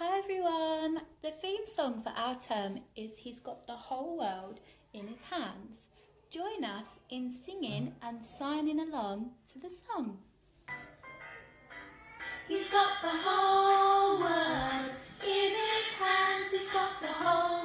Hi everyone! The theme song for our term is He's Got the Whole World in His Hands. Join us in singing and signing along to the song. He's got the whole world in his hands, he's got the whole